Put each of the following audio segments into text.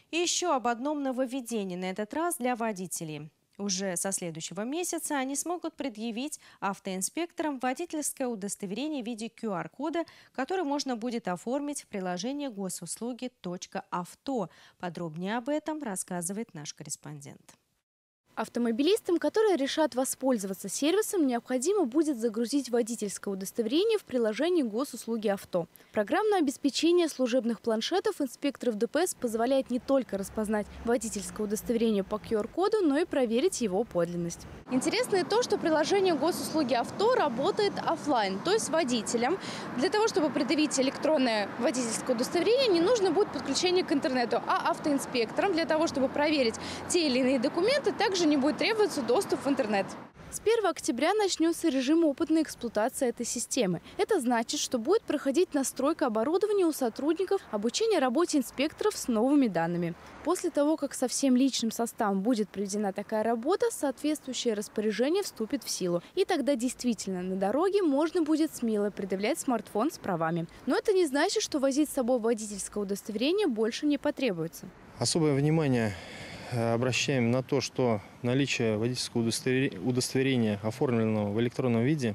И еще об одном нововведении, на этот раз для водителей. Уже со следующего месяца они смогут предъявить автоинспекторам водительское удостоверение в виде QR-кода, который можно будет оформить в приложении госуслуги .авто. Подробнее об этом рассказывает наш корреспондент. Автомобилистам, которые решат воспользоваться сервисом, необходимо будет загрузить водительское удостоверение в приложении госуслуги авто. Программное обеспечение служебных планшетов инспекторов ДПС позволяет не только распознать водительское удостоверение по QR-коду, но и проверить его подлинность. Интересно и то, что приложение госуслуги авто работает офлайн, то есть водителям. Для того, чтобы предъявить электронное водительское удостоверение, не нужно будет подключение к интернету, а автоинспекторам для того, чтобы проверить те или иные документы, также не будет требоваться доступ в интернет. С 1 октября начнется режим опытной эксплуатации этой системы. Это значит, что будет проходить настройка оборудования у сотрудников, обучение работе инспекторов с новыми данными. После того, как со всем личным составом будет проведена такая работа, соответствующее распоряжение вступит в силу. И тогда действительно на дороге можно будет смело предъявлять смартфон с правами. Но это не значит, что возить с собой водительское удостоверение больше не потребуется. Особое внимание обращаем на то, что наличие водительского удостоверения, оформленного в электронном виде,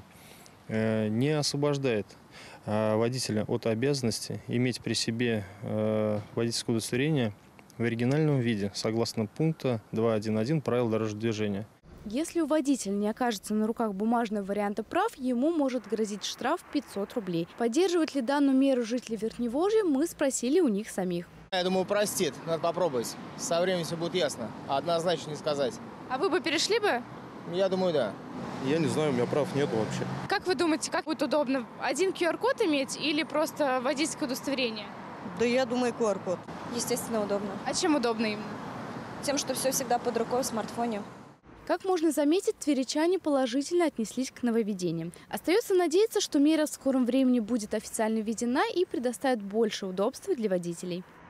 не освобождает водителя от обязанности иметь при себе водительское удостоверение в оригинальном виде, согласно пункта 2.1.1 правил дорожного движения. Если у водителя не окажется на руках бумажного варианта прав, ему может грозить штраф 500 рублей. Поддерживают ли данную меру жители Верхневолжья, мы спросили у них самих. Я думаю, простит. Надо попробовать. Со временем все будет ясно. Однозначно не сказать. А вы бы перешли бы? Я думаю, да. Я не знаю, у меня прав нету вообще. Как вы думаете, как будет удобно? Один QR-код иметь или просто водительское удостоверение? Да я думаю, QR-код. Естественно, удобно. А чем удобно именно? Тем, что все всегда под рукой в смартфоне. Как можно заметить, тверичане положительно отнеслись к нововведениям. Остается надеяться, что мера в скором времени будет официально введена и предоставит больше удобств для водителей.